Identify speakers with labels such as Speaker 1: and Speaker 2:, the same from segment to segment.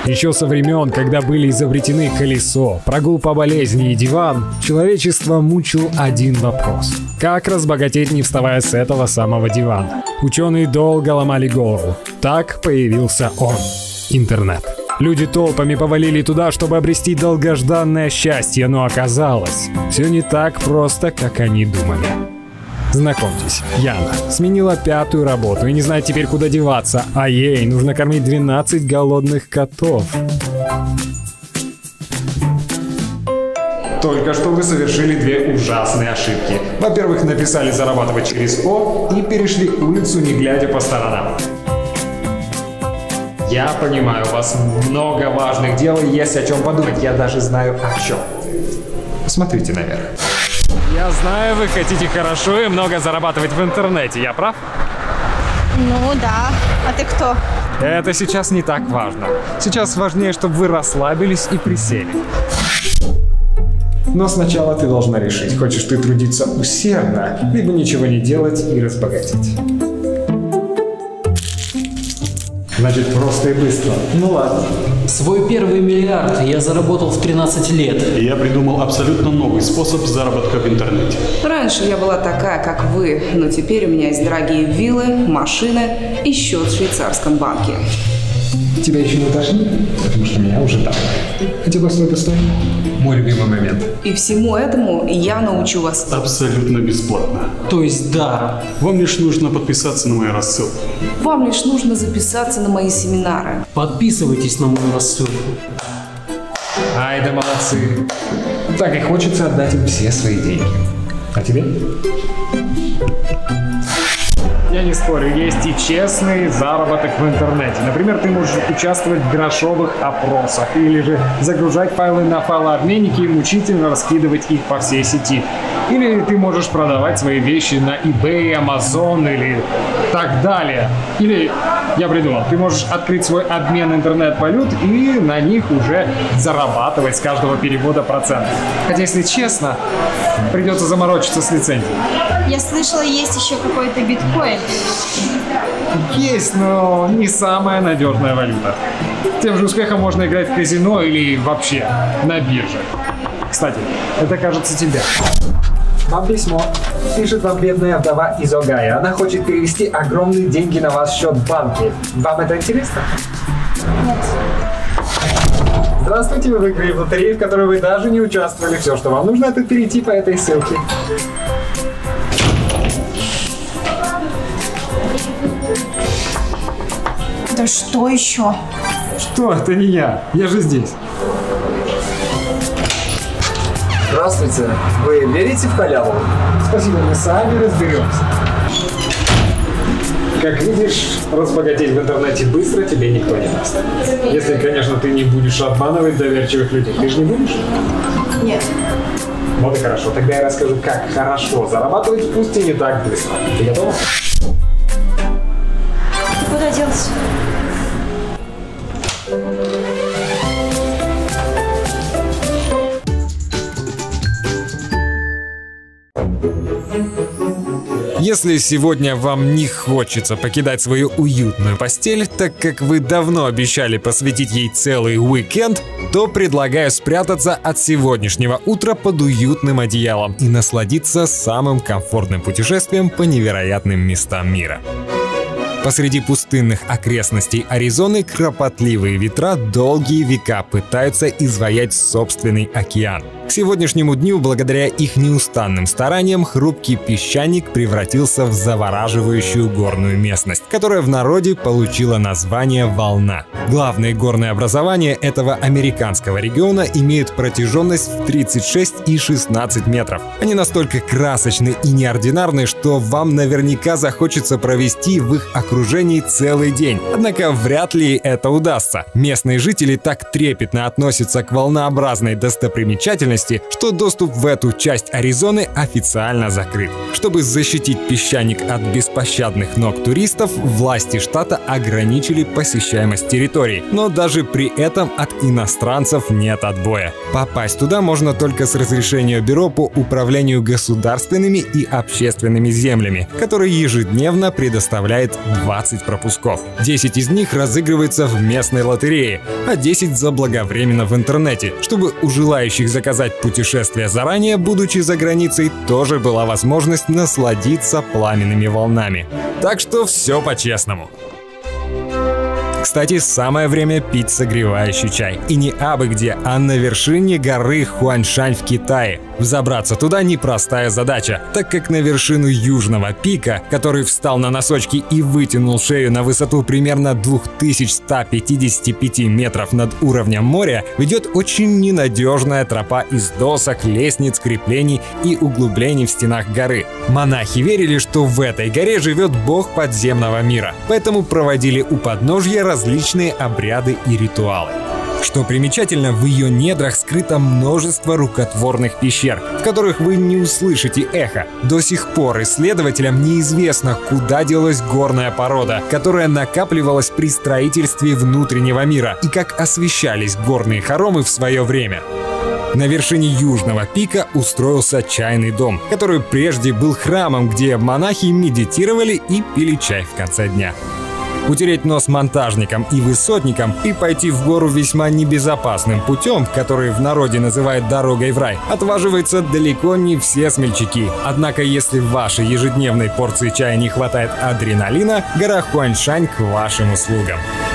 Speaker 1: Еще со времен, когда были изобретены колесо, прогул по болезни и диван, человечество мучил один вопрос. Как разбогатеть, не вставая с этого самого дивана? Ученые долго ломали голову. Так появился он – интернет. Люди толпами повалили туда, чтобы обрести долгожданное счастье, но оказалось, все не так просто, как они думали. Знакомьтесь, Яна сменила 5-ю работу и не знает теперь, куда деваться, а ей нужно кормить 12 голодных котов. Только что вы совершили 2 ужасные ошибки. Во-первых, написали «зарабатывать через О» и перешли улицу, не глядя по сторонам. Я понимаю, у вас много важных дел и есть о чем подумать. Я даже знаю о чем. Посмотрите наверх. Я знаю, вы хотите хорошо и много зарабатывать в интернете, я прав?
Speaker 2: Ну да. А ты кто?
Speaker 1: Это сейчас не так важно. Сейчас важнее, чтобы вы расслабились и присели. Но сначала ты должна решить, хочешь ты трудиться усердно, либо ничего не делать и разбогатеть. Значит, просто и быстро. Ну ладно.
Speaker 3: Свой первый миллиард я заработал в 13 лет.
Speaker 4: И я придумал абсолютно новый способ заработка в интернете.
Speaker 5: Раньше я была такая, как вы, но теперь у меня есть дорогие виллы, машины и счет в швейцарском банке.
Speaker 1: Тебя еще не тошнит? Потому что меня уже так. Хотя постой. Мой любимый момент.
Speaker 5: И всему этому я научу вас.
Speaker 4: Абсолютно бесплатно.
Speaker 3: То есть даром.
Speaker 4: Вам лишь нужно подписаться на мою рассылку.
Speaker 5: Вам лишь нужно записаться на мои семинары.
Speaker 3: Подписывайтесь на мою рассылку.
Speaker 1: Ай да молодцы. Так и хочется отдать им все свои деньги. А тебе? Я не спорю, есть и честный заработок в интернете. Например, ты можешь участвовать в грошовых опросах или же загружать файлы на файлообменники и мучительно раскидывать их по всей сети. Или ты можешь продавать свои вещи на eBay, Amazon или так далее. Или, я придумал, ты можешь открыть свой обмен интернет-валют и на них уже зарабатывать с каждого перевода процент. Хотя, если честно, придется заморочиться с лицензией.
Speaker 2: Я слышала, есть еще какой-то биткоин.
Speaker 1: Есть, но не самая надежная валюта. Тем же успехом можно играть в казино или вообще на бирже. Кстати, это, кажется, тебе. Вам письмо. Пишет вам бедная вдова из Огайо. Она хочет перевести огромные деньги на ваш счет в банке. Вам это интересно?
Speaker 2: Нет.
Speaker 1: Здравствуйте, вы выиграли в лотерею, в которой вы даже не участвовали. Все, что вам нужно, это перейти по этой ссылке.
Speaker 2: Да что еще?
Speaker 1: Что? Это не я. Я же здесь.
Speaker 6: Здравствуйте. Вы верите в халяву?
Speaker 1: Спасибо, мы сами разберемся. Как видишь, разбогатеть в интернете быстро тебе никто не даст. Если, конечно, ты не будешь обманывать доверчивых людей. Ты же не будешь?
Speaker 2: Нет.
Speaker 1: Вот и хорошо. Тогда я расскажу, как хорошо зарабатывать, пусть и не так быстро. Ты готова?
Speaker 2: Куда делся?
Speaker 1: Если сегодня вам не хочется покидать свою уютную постель, так как вы давно обещали посвятить ей целый уикенд, то предлагаю спрятаться от сегодняшнего утра под уютным одеялом и насладиться самым комфортным путешествием по невероятным местам мира. Посреди пустынных окрестностей Аризоны кропотливые ветра долгие века пытаются изваять собственный океан. К сегодняшнему дню, благодаря их неустанным стараниям, хрупкий песчаник превратился в завораживающую горную местность, которая в народе получила название «Волна». Главные горные образования этого американского региона имеют протяженность в 36 и 16 метров. Они настолько красочны и неординарны, что вам наверняка захочется провести в их окружении целый день. Однако вряд ли это удастся. Местные жители так трепетно относятся к волнообразной достопримечательности, опасности, что доступ в эту часть Аризоны официально закрыт. Чтобы защитить песчаник от беспощадных ног туристов, власти штата ограничили посещаемость территорий, но даже при этом от иностранцев нет отбоя. Попасть туда можно только с разрешения Бюро по управлению государственными и общественными землями, которое ежедневно предоставляет 20 пропусков. 10 из них разыгрывается в местной лотерее, а 10 заблаговременно в интернете, чтобы у желающих заказать путешествие заранее, будучи за границей, тоже была возможность насладиться пламенными волнами. Так что все по-честному. Кстати, самое время пить согревающий чай. И не абы где, а на вершине горы Хуаншань в Китае. Взобраться туда непростая задача, так как на вершину южного пика, который встал на носочки и вытянул шею на высоту примерно 2155 метров над уровнем моря, ведет очень ненадежная тропа из досок, лестниц, креплений и углублений в стенах горы. Монахи верили, что в этой горе живет бог подземного мира, поэтому проводили у подножья различные обряды и ритуалы. Что примечательно, в ее недрах скрыто множество рукотворных пещер, в которых вы не услышите эхо. До сих пор исследователям неизвестно, куда делась горная порода, которая накапливалась при строительстве внутреннего мира, и как освещались горные хоромы в свое время. На вершине южного пика устроился чайный дом, который прежде был храмом, где монахи медитировали и пили чай в конце дня. Утереть нос монтажникам и высотникам и пойти в гору весьма небезопасным путем, который в народе называют дорогой в рай, отваживаются далеко не все смельчаки. Однако, если в вашей ежедневной порции чая не хватает адреналина, гора Хуаншань к вашим услугам.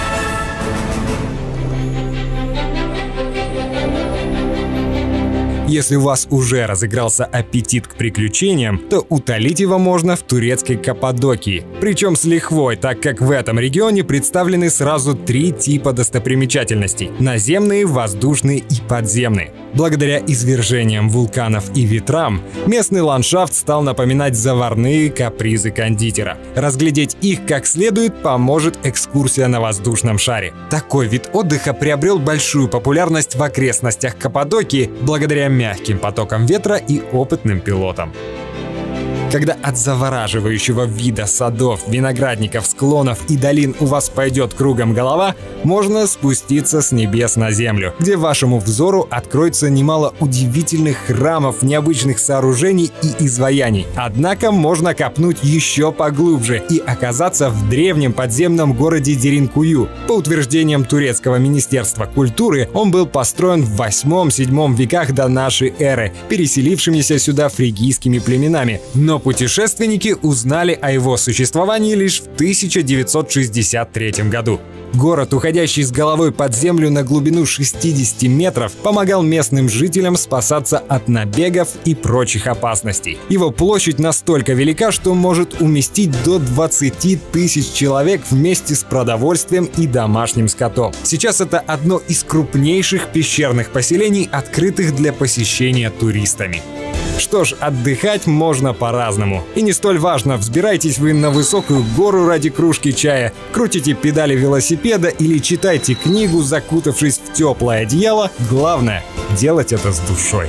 Speaker 1: Если у вас уже разыгрался аппетит к приключениям, то утолить его можно в турецкой Каппадокии. Причем с лихвой, так как в этом регионе представлены сразу 3 типа достопримечательностей – наземные, воздушные и подземные. Благодаря извержениям вулканов и ветрам, местный ландшафт стал напоминать заварные капризы кондитера. Разглядеть их как следует поможет экскурсия на воздушном шаре. Такой вид отдыха приобрел большую популярность в окрестностях Каппадокии благодаря мягким потокам ветра и опытным пилотам. Когда от завораживающего вида садов, виноградников, склонов и долин у вас пойдет кругом голова, можно спуститься с небес на землю, где вашему взору откроется немало удивительных храмов, необычных сооружений и изваяний. Однако можно копнуть еще поглубже и оказаться в древнем подземном городе Деринкую. По утверждениям турецкого министерства культуры, он был построен в 8-7 веках до нашей эры, переселившимися сюда фригийскими племенами. Но путешественники узнали о его существовании лишь в 1963 году. Город, уходящий с головой под землю на глубину 60 метров, помогал местным жителям спасаться от набегов и прочих опасностей. Его площадь настолько велика, что может уместить до 20 тысяч человек вместе с продовольствием и домашним скотом. Сейчас это одно из крупнейших пещерных поселений, открытых для посещения туристами. Что ж, отдыхать можно по-разному. И не столь важно, взбираетесь вы на высокую гору ради кружки чая, крутите педали велосипеда или читайте книгу, закутавшись в теплое одеяло. Главное — делать это с душой.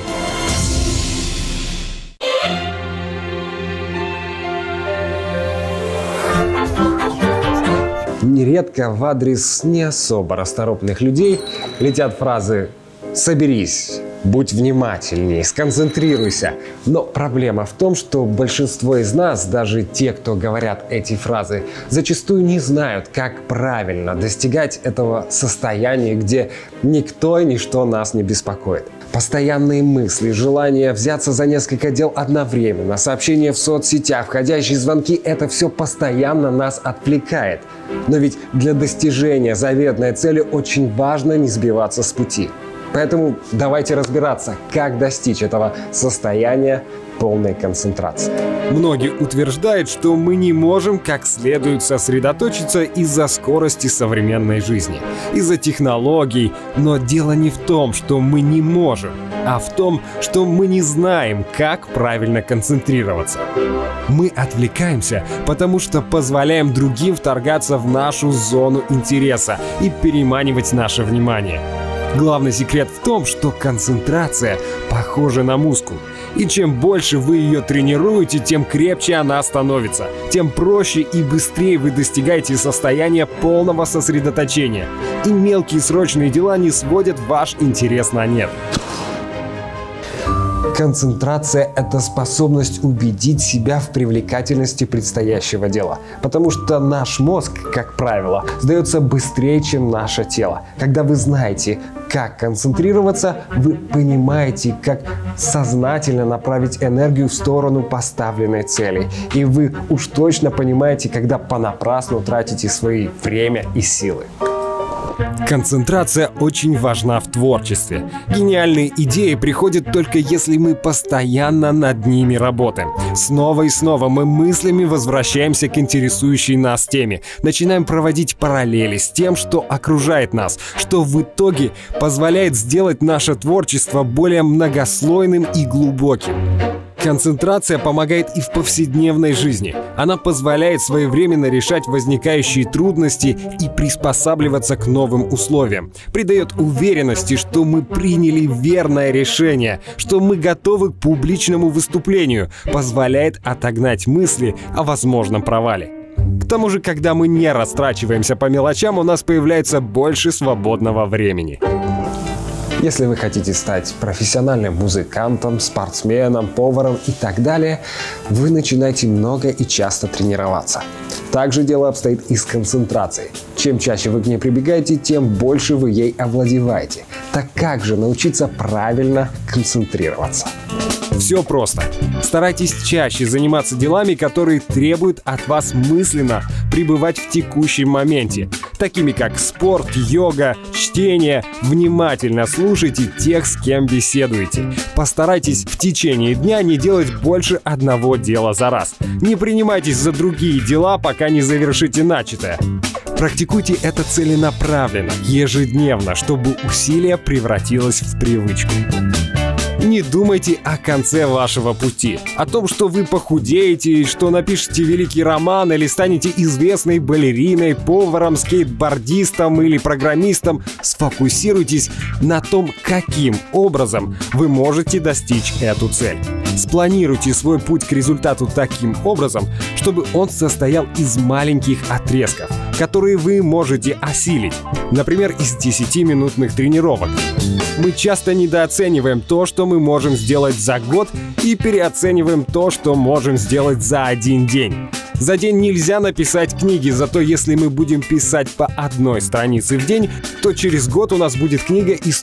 Speaker 7: Нередко в адрес не особо расторопных людей летят фразы «соберись», «будь внимательнее», «сконцентрируйся». Но проблема в том, что большинство из нас, даже те, кто говорят эти фразы, зачастую не знают, как правильно достигать этого состояния, где никто и ничто нас не беспокоит. Постоянные мысли, желание взяться за несколько дел одновременно, сообщения в соцсетях, входящие звонки – это все постоянно нас отвлекает. Но ведь для достижения заветной цели очень важно не сбиваться с пути. Поэтому давайте разбираться, как достичь этого состояния полной концентрации.
Speaker 1: Многие утверждают, что мы не можем как следует сосредоточиться из-за скорости современной жизни, из-за технологий, но дело не в том, что мы не можем, а в том, что мы не знаем, как правильно концентрироваться. Мы отвлекаемся, потому что позволяем другим вторгаться в нашу зону интереса и переманивать наше внимание. Главный секрет в том, что концентрация похожа на мускул. И чем больше вы ее тренируете, тем крепче она становится. Тем проще и быстрее вы достигаете состояния полного сосредоточения. И мелкие срочные дела не сводят ваш интерес на нет.
Speaker 7: Концентрация – это способность убедить себя в привлекательности предстоящего дела. Потому что наш мозг, как правило, сдается быстрее, чем наше тело. Когда вы знаете, как концентрироваться, вы понимаете, как сознательно направить энергию в сторону поставленной цели. И вы уж точно понимаете, когда понапрасну тратите свои время и силы.
Speaker 1: Концентрация очень важна в творчестве. Гениальные идеи приходят только если мы постоянно над ними работаем. Снова и снова мы мыслями возвращаемся к интересующей нас теме, начинаем проводить параллели с тем, что окружает нас, что в итоге позволяет сделать наше творчество более многослойным и глубоким. Концентрация помогает и в повседневной жизни. Она позволяет своевременно решать возникающие трудности и приспосабливаться к новым условиям. Придает уверенности, что мы приняли верное решение, что мы готовы к публичному выступлению, позволяет отогнать мысли о возможном провале. К тому же, когда мы не растрачиваемся по мелочам, у нас появляется больше свободного времени.
Speaker 7: Если вы хотите стать профессиональным музыкантом, спортсменом, поваром и так далее, вы начинаете много и часто тренироваться. Также дело обстоит и с концентрацией. Чем чаще вы к ней прибегаете, тем больше вы ей овладеваете. Так как же научиться правильно концентрироваться?
Speaker 1: Все просто. Старайтесь чаще заниматься делами, которые требуют от вас мысленно пребывать в текущем моменте, такими как спорт, йога, чтение. Внимательно слушайте тех, с кем беседуете. Постарайтесь в течение дня не делать больше одного дела за раз. Не принимайтесь за другие дела, пока не завершите начатое. Практикуйте это целенаправленно, ежедневно, чтобы усилие превратилось в привычку. Не думайте о конце вашего пути, о том, что вы похудеете, что напишете великий роман или станете известной балериной, поваром, скейтбордистом или программистом. Сфокусируйтесь на том, каким образом вы можете достичь эту цель. Спланируйте свой путь к результату таким образом, чтобы он состоял из маленьких отрезков, которые вы можете осилить, например, из 10-минутных тренировок. Мы часто недооцениваем то, что мы можем сделать за год, и переоцениваем то, что можем сделать за один день. За день нельзя написать книги, зато если мы будем писать по одной странице в день, то через год у нас будет книга из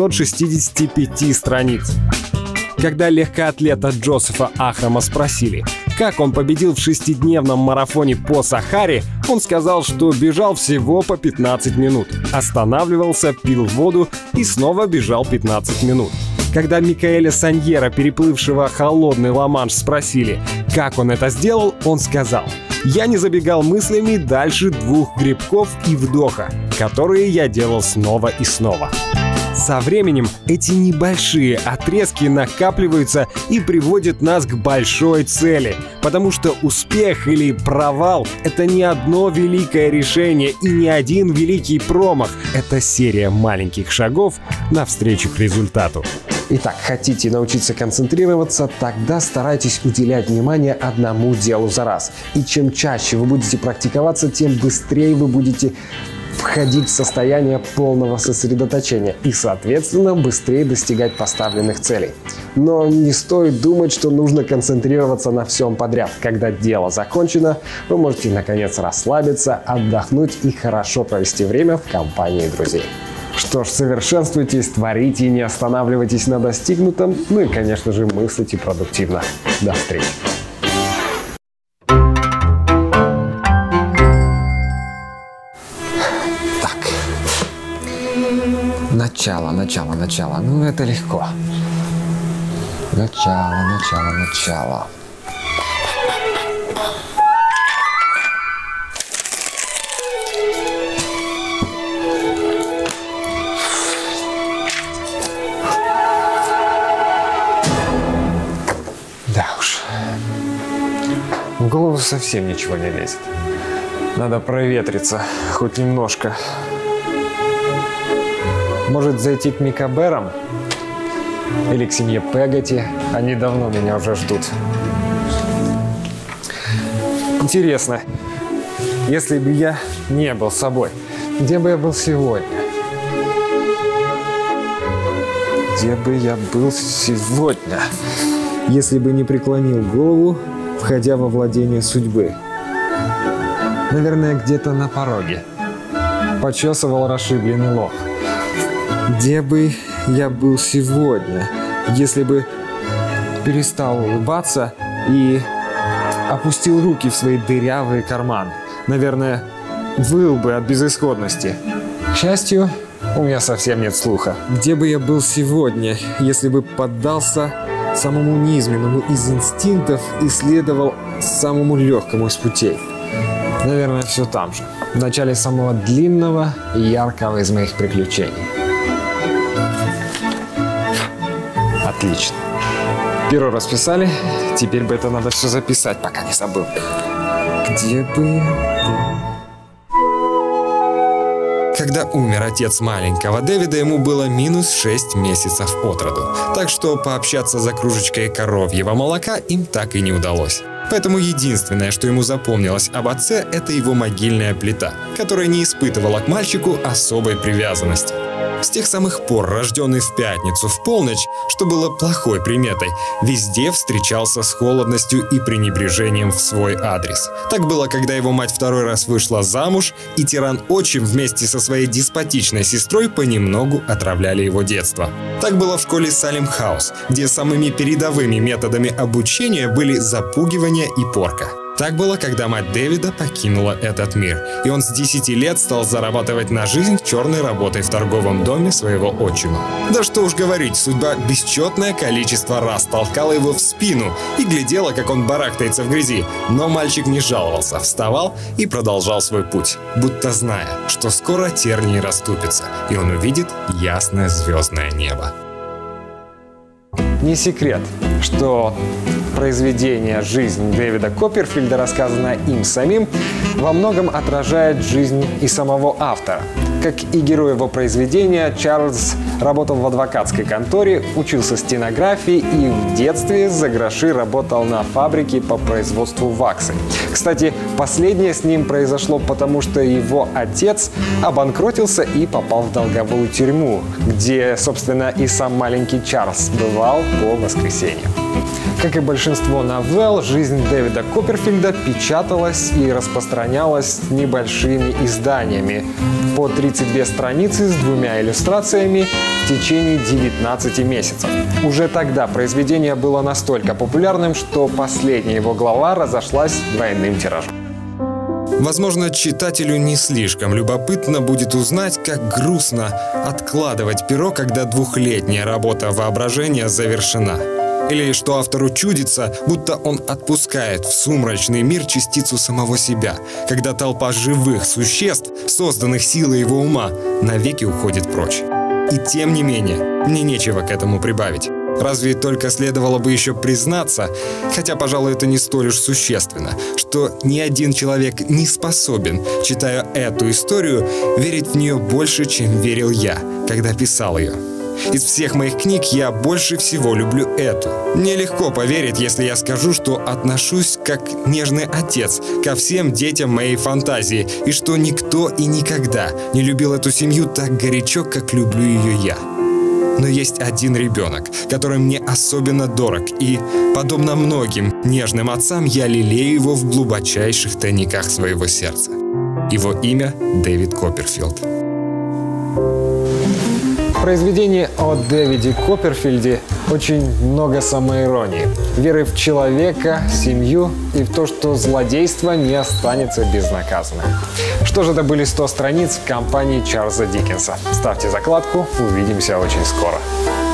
Speaker 1: 365 страниц. Когда легкоатлета Джозефа Ахрама спросили, как он победил в 6-дневном марафоне по Сахаре, он сказал, что бежал всего по 15 минут, останавливался, пил воду и снова бежал 15 минут. Когда Микаэля Саньера, переплывшего холодный Ла-Манш, спросили, как он это сделал, он сказал: «Я не забегал мыслями дальше 2 грибков и вдоха, которые я делал снова и снова». Со временем эти небольшие отрезки накапливаются и приводят нас к большой цели, потому что успех или провал — это не одно великое решение и не один великий промах, это серия маленьких шагов навстречу к результату.
Speaker 7: Итак, хотите научиться концентрироваться, тогда старайтесь уделять внимание одному делу за раз. И чем чаще вы будете практиковаться, тем быстрее вы будете входить в состояние полного сосредоточения и, соответственно, быстрее достигать поставленных целей. Но не стоит думать, что нужно концентрироваться на всем подряд. Когда дело закончено, вы можете наконец расслабиться, отдохнуть и хорошо провести время в компании друзей. Что ж, совершенствуйтесь, творите, не останавливайтесь на достигнутом, ну и, конечно же, мыслите продуктивно. До встречи! Начало. Ну, это легко. Начало. Да уж. В голову совсем ничего не лезет. Надо проветриться хоть немножко. Может, зайти к Микаберам? Или к семье Пегати? Они давно меня уже ждут. Интересно, если бы я не был собой, где бы я был сегодня? Где бы я был сегодня, если бы не преклонил голову, входя во владение судьбы? Наверное, где-то на пороге. Почесывал расшибленный лоб. Где бы я был сегодня, если бы перестал улыбаться и опустил руки в свои дырявые карманы? Наверное, выл бы от безысходности. К счастью, у меня совсем нет слуха. Где бы я был сегодня, если бы поддался самому низменному из инстинктов и следовал самому легкому из путей? Наверное, все там же, в начале самого длинного и яркого из моих приключений. Отлично. Перо расписали, теперь бы это надо все записать, пока не забыл. Где бы я был?
Speaker 1: Когда умер отец маленького Дэвида, ему было минус 6 месяцев от роду. Так что пообщаться за кружечкой коровьего молока им так и не удалось. Поэтому единственное, что ему запомнилось об отце, это его могильная плита, которая не испытывала к мальчику особой привязанности. С тех самых пор, рожденный в пятницу в полночь, что было плохой приметой, везде встречался с холодностью и пренебрежением в свой адрес. Так было, когда его мать второй раз вышла замуж, и тиран-отчим вместе со своей деспотичной сестрой понемногу отравляли его детство. Так было в школе Салем-хаус, где самыми передовыми методами обучения были запугивание и порка. Так было, когда мать Дэвида покинула этот мир, и он с 10 лет стал зарабатывать на жизнь черной работой в торговом доме своего отчима. Да что уж говорить, судьба бесчетное количество раз толкала его в спину и глядела, как он барахтается в грязи, но мальчик не жаловался, вставал и продолжал свой путь, будто зная, что скоро тернии расступятся, и он увидит ясное звездное небо.
Speaker 7: Не секрет, что произведение «Жизнь» Дэвида Копперфильда, рассказанное им самим, во многом отражает жизнь и самого автора. Как и герой его произведения, Чарльз работал в адвокатской конторе, учился стенографии и в детстве за гроши работал на фабрике по производству ваксы. Кстати, последнее с ним произошло потому, что его отец обанкротился и попал в долговую тюрьму, где, собственно, и сам маленький Чарльз бывал по воскресеньям. Как и большинство новелл, жизнь Дэвида Копперфильда печаталась и распространялась небольшими изданиями по 32 страницы с 2 иллюстрациями в течение 19 месяцев. Уже тогда произведение было настолько популярным, что последняя его глава разошлась двойным тиражом.
Speaker 1: Возможно, читателю не слишком любопытно будет узнать, как грустно откладывать перо, когда двухлетняя работа воображения завершена. Или что автору чудится, будто он отпускает в сумрачный мир частицу самого себя, когда толпа живых существ, созданных силой его ума, навеки уходит прочь. И тем не менее, мне нечего к этому прибавить. Разве только следовало бы еще признаться, хотя, пожалуй, это не столь уж существенно, что ни один человек не способен, читая эту историю, верить в нее больше, чем верил я, когда писал ее. Из всех моих книг я больше всего люблю эту. Мне легко поверить, если я скажу, что отношусь как нежный отец ко всем детям моей фантазии, и что никто и никогда не любил эту семью так горячо, как люблю ее я. Но есть один ребенок, который мне особенно дорог, и, подобно многим нежным отцам, я лелею его в глубочайших тайниках своего сердца. Его имя Дэвид Копперфильд.
Speaker 7: В произведении о Дэвиде Копперфильде очень много самоиронии, веры в человека, семью и в то, что злодейство не останется безнаказанным. Что же, это были 100 страниц в компании Чарльза Диккенса. Ставьте закладку, увидимся очень скоро.